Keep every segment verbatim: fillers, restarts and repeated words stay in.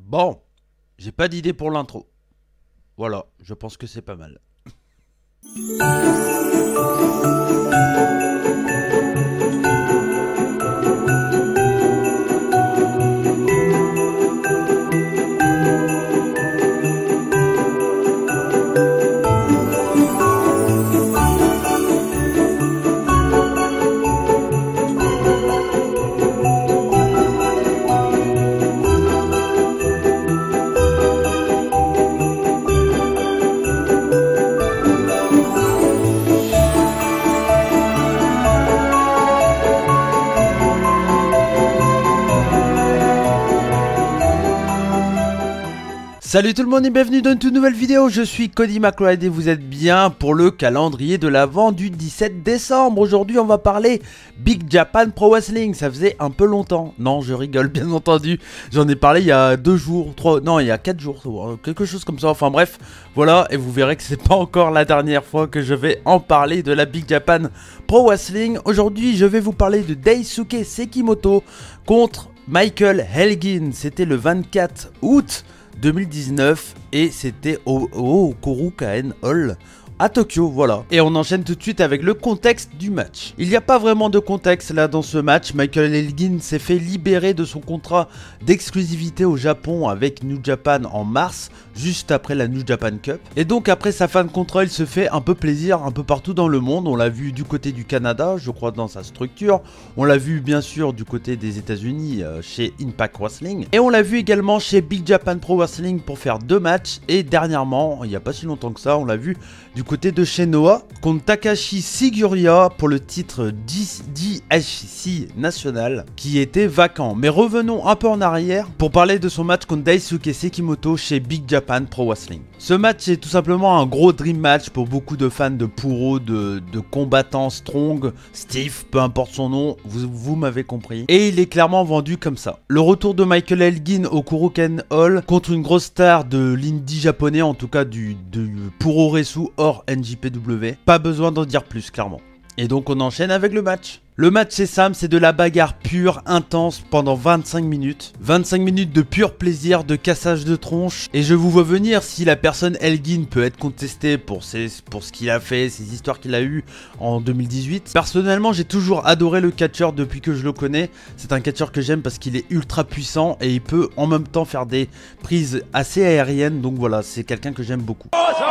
Bon, j'ai pas d'idée pour l'intro. Voilà, je pense que c'est pas mal. Salut tout le monde et bienvenue dans une toute nouvelle vidéo, je suis Cody McLeod et vous êtes bien pour le calendrier de l'Avent du dix-sept décembre. Aujourd'hui on va parler Big Japan Pro Wrestling, ça faisait un peu longtemps. Non, je rigole bien entendu, j'en ai parlé il y a deux jours, trois, non il y a quatre jours, quelque chose comme ça. Enfin bref, voilà, et vous verrez que c'est pas encore la dernière fois que je vais en parler de la Big Japan Pro Wrestling. Aujourd'hui je vais vous parler de Daisuke Sekimoto contre Michael Elgin, c'était le vingt-quatre août deux mille dix-neuf et c'était au, au Korakuen Hall à Tokyo, voilà. Et on enchaîne tout de suite avec le contexte du match. Il n'y a pas vraiment de contexte là dans ce match. Michael Elgin s'est fait libérer de son contrat d'exclusivité au Japon avec New Japan en mars, juste après la New Japan Cup. Et donc après sa fin de contrat, il se fait un peu plaisir un peu partout dans le monde. On l'a vu du côté du Canada, je crois dans sa structure. On l'a vu bien sûr du côté des États-Unis euh, chez Impact Wrestling. Et on l'a vu également chez Big Japan Pro Wrestling pour faire deux matchs. Et dernièrement, il n'y a pas si longtemps que ça, on l'a vu du côté de chez Noah contre Takashi Siguria pour le titre D H C national qui était vacant. Mais revenons un peu en arrière pour parler de son match contre Daisuke Sekimoto chez Big Japan Pro Wrestling. Ce match est tout simplement un gros dream match pour beaucoup de fans de Puro, de, de combattants strong, Steve, peu importe son nom, vous, vous m'avez compris. Et il est clairement vendu comme ça. Le retour de Michael Elgin au Korakuen Hall contre une grosse star de l'indie japonais, en tout cas du, du Puroresu hors N J P W. Pas besoin d'en dire plus, clairement. Et donc on enchaîne avec le match. Le match c'est simple, c'est de la bagarre pure, intense, pendant vingt-cinq minutes. vingt-cinq minutes de pur plaisir, de cassage de tronche. Et je vous vois venir, si la personne Elgin peut être contestée pour, ses, pour ce qu'il a fait, ses histoires qu'il a eues en deux mille dix-huit. Personnellement, j'ai toujours adoré le catcheur depuis que je le connais. C'est un catcheur que j'aime parce qu'il est ultra puissant et il peut en même temps faire des prises assez aériennes. Donc voilà, c'est quelqu'un que j'aime beaucoup.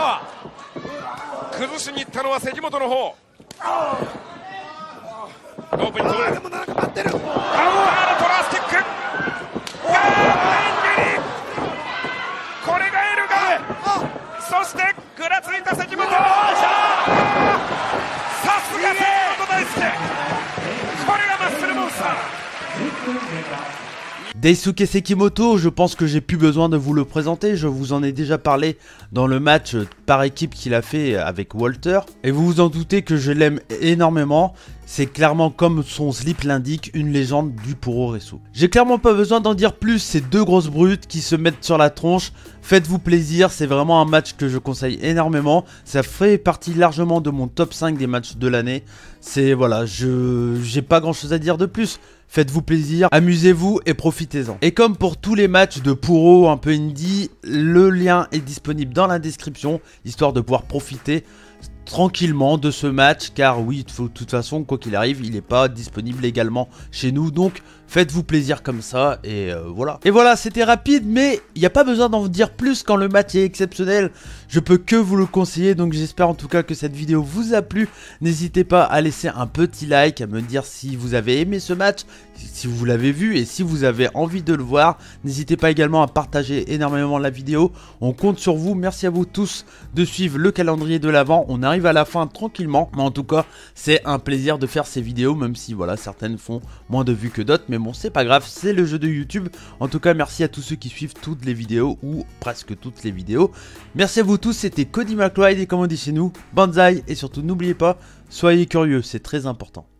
Daisuke Sekimoto, je pense que j'ai plus besoin de vous le présenter, je vous en ai déjà parlé dans le match par équipe qu'il a fait avec Walter. Et vous vous en doutez que je l'aime énormément, c'est clairement comme son slip l'indique, une légende du Puroresu. J'ai clairement pas besoin d'en dire plus, c'est deux grosses brutes qui se mettent sur la tronche. Faites-vous plaisir, c'est vraiment un match que je conseille énormément. Ça fait partie largement de mon top cinq des matchs de l'année. C'est voilà, je j'ai pas grand chose à dire de plus. Faites-vous plaisir, amusez-vous et profitez-en. Et comme pour tous les matchs de Puro un peu indie, le lien est disponible dans la description, histoire de pouvoir profiter tranquillement de ce match, car oui, de toute façon, quoi qu'il arrive, il n'est pas disponible également chez nous, donc faites-vous plaisir comme ça, et euh, voilà. Et voilà, c'était rapide, mais il n'y a pas besoin d'en dire plus quand le match est exceptionnel, je peux que vous le conseiller, donc j'espère en tout cas que cette vidéo vous a plu. N'hésitez pas à laisser un petit like, à me dire si vous avez aimé ce match, si vous l'avez vu, et si vous avez envie de le voir. N'hésitez pas également à partager énormément la vidéo, on compte sur vous. Merci à vous tous de suivre le calendrier de l'Avent, on arrive à la fin tranquillement, mais en tout cas c'est un plaisir de faire ces vidéos, même si voilà, certaines font moins de vues que d'autres, mais bon, c'est pas grave, c'est le jeu de YouTube. En tout cas, merci à tous ceux qui suivent toutes les vidéos, ou presque toutes les vidéos. Merci à vous tous, c'était Cody McLeod, et comme on dit chez nous, banzai, et surtout n'oubliez pas, soyez curieux, c'est très important.